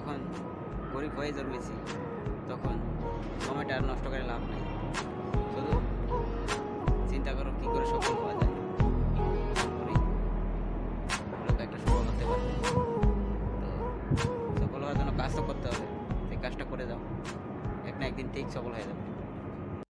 যখন গরিব হয়ে জন্মেছি তখন সময়টা আর নষ্ট করে লাভ নেই। শুধু চিন্তা করো কী করে সফল হওয়া যায়, তারপরেই লোক একটা সফল হতে পারবে। তো সফল হওয়ার জন্য কাজ তো করতে হবে, সেই কাজটা করে যাও, এক না একদিন ঠিক সফল হয়ে যাবে।